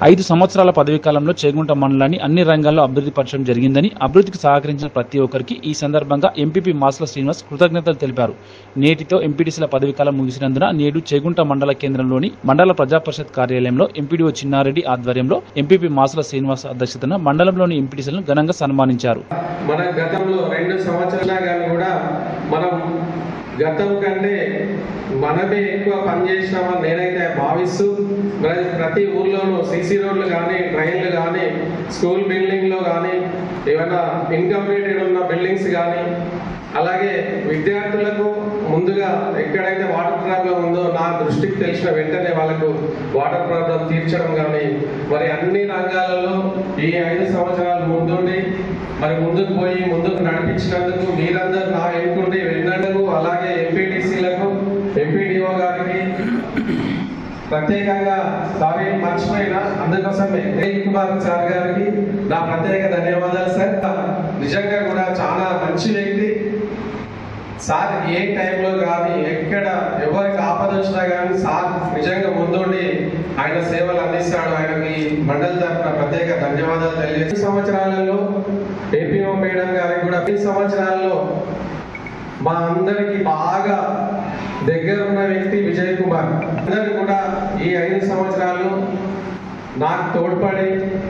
5 సంవత్సరాల పదవీ కాలంలో చేగుంట మండలాన్ని అన్ని రంగాల్లో అభివృద్ధి పరచడం జరిగిందని, అభివృద్ధికి సహకరించిన ప్రతి ఒక్కరికి ఈ సందర్భంగా ఎంపీపీ మాస్ల శ్రీనివాస్ కృతజ్ఞతలు తెలిపారు. నేటితో ఎంపీటీసీల పదవీ కాలం ముగిసినందున నేడు చేగుంట మండల కేంద్రంలోని మండల ప్రజాపరిషత్ కార్యాలయంలో ఎంపీడీఓ చిన్నారెడ్డి ఆధ్వర్యంలో ఎంపీపీ మాస్ల శ్రీనివాస్ అధ్యక్షతన మండలంలోని ఎంపీటీసీలను ఘనంగా సన్మానించారు. మన గతంలో 2 సంవత్సరాలుగా కూడా మనం గతం కంటే మనమే ఎక్కువ పనిచేసినామని నేనైతే భావిస్తూ ప్రతి ఊర్లోనూ సీసీ రోడ్లు కానీ, ట్రైన్లు కానీ, స్కూల్ బిల్డింగ్లో కానీ, ఏమైనా ఇన్కంప్లీటెడ్ ఉన్న బిల్డింగ్స్ కానీ, అలాగే విద్యార్థులకు ముందుగా ఎక్కడైతే వాటర్ ప్రాబ్లం ఉందో నా దృష్టికి తెలిసిన వెంటనే వాళ్ళకు వాటర్ ప్రాబ్లం తీర్చడం కానీ, మరి అన్ని రంగాలలో ఈ 5 సంవత్సరాలు ముందుండి మరి ముందుకు పోయి ముందుకు నడిపించినందుకు మీరందరూ నా వెనుకుండి వెళ్ళినందుకు, అలాగే ఎంపీటీసీలకు, ఎంపీడీఓ గారికి ప్రత్యేకంగా సారీ మర్చిపోయినా అందుకోసమే కుమార్ సార్ గారికి నా ప్రత్యేక ధన్యవాదాలు సార్. నిజంగా కూడా చాలా మంచి వ్యక్తి సార్. ఏ టైంలో కానీ ఎక్కడ ఎవరికి ఆపద వచ్చినా కానీ సార్ నిజంగా ముందుండి ఆయన సేవలు అందిస్తాడు. ఆయనకి మండలి తరఫున ప్రత్యేక ధన్యవాదాలు తెలియజేసి, 10 సంవత్సరాలలో ఏపీఓ మేడం గారికి కూడా 10 సంవత్సరాల్లో మా అందరికి బాగా దగ్గర ఉన్న వ్యక్తి విజయ్ కుమార్. అందరూ కూడా ఈ 5 సంవత్సరాలు నాకు తోడ్పడి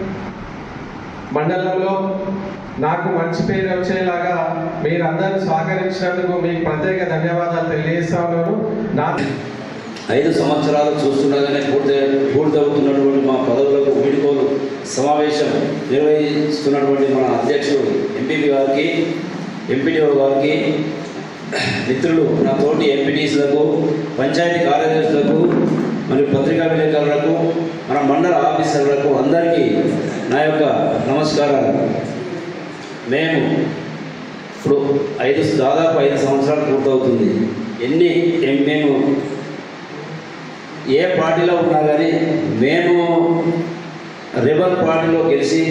మండలంలో నాకు మంచి పేరు వచ్చేలాగా మీరందరూ సహకరించినందుకు మీకు ప్రత్యేక ధన్యవాదాలు తెలియజేస్తా ఉన్నాను. 5 సంవత్సరాలు చూస్తుండగానే పూర్తవుతున్నటువంటి మా పదవులకు వీడుకోలు సమావేశం నిర్వహిస్తున్నటువంటి మన అధ్యక్షుడు ఎంపీపీ గారికి, ఎంపీడీఓ గారికి, మిత్రులు నా తోటి ఎంపీటీసీలకు, పంచాయతీ కార్యదర్శులకు మరియు పత్రికా విలేకరులకు, మన మండల ఆఫీసర్లకు అందరికీ నా యొక్క నమస్కారాలు. మేము ఇప్పుడు దాదాపు 5 సంవత్సరాలు పూర్తవుతుంది. మేము ఏ పార్టీలో ఉన్నా కానీ మేము రెబల్ పార్టీలో గెలిచి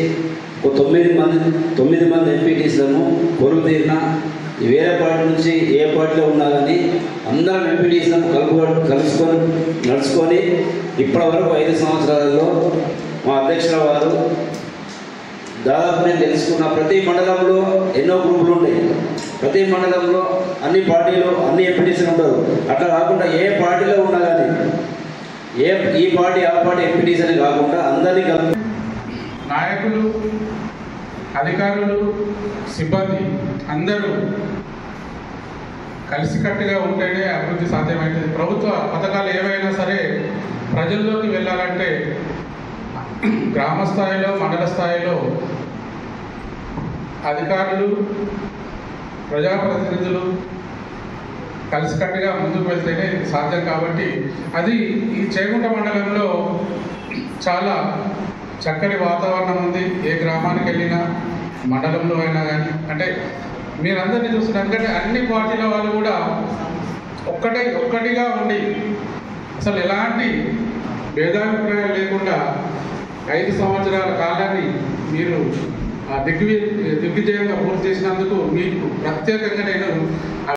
9 మంది ఎంపీటీసీలను కొలువు తీరిన, వేరే పార్టీ నుంచి ఏ పార్టీలో ఉన్నా కానీ అందరం ఎంపీటీసీలను కలుసుకొని నడుచుకొని ఇప్పటి వరకు 5 సంవత్సరాలలో మా అధ్యక్షుల వారు దాదాపు నేను తెలుసుకున్న ప్రతి మండలంలో ఎన్నో గ్రూపులు ఉంటాయి. ప్రతి మండలంలో అన్ని పార్టీలు అన్ని ఎంపీటీసీలు ఉంటారు. అట్లా కాకుండా ఏ పార్టీలో ఉన్నా కానీ ఈ పార్టీ ఆ పార్టీ ఎంపీటీసీ అని కాకుండా అందరినీ నాయకులు, అధికారులు, సిబ్బంది అందరూ కలిసికట్టుగా ఉంటేనే అభివృద్ధి సాధ్యమవుతుంది. ప్రభుత్వ పథకాలు ఏవైనా సరే ప్రజల్లోకి వెళ్ళాలంటే గ్రామ స్థాయిలో, మండల స్థాయిలో అధికారులు, ప్రజాప్రతినిధులు కలిసికట్టుగా ముందుకు వెళ్తేనే సాధ్యం. కాబట్టి అది ఈ చేగుంట మండలంలో చాలా చక్కటి వాతావరణం ఉంది. ఏ గ్రామానికి వెళ్ళినా, మండలంలో అయినా కానీ, అంటే మీరందరినీ చూస్తున్నారు. ఎందుకంటే అన్ని పార్టీల వాళ్ళు కూడా ఒక్కటిగా ఉండి అసలు ఎలాంటి భేదాభిప్రాయాలు లేకుండా 5 సంవత్సరాల కాలాన్ని మీరు దిగ్విజయంగా పూర్తి చేసినందుకు మీకు ప్రత్యేకంగా నేను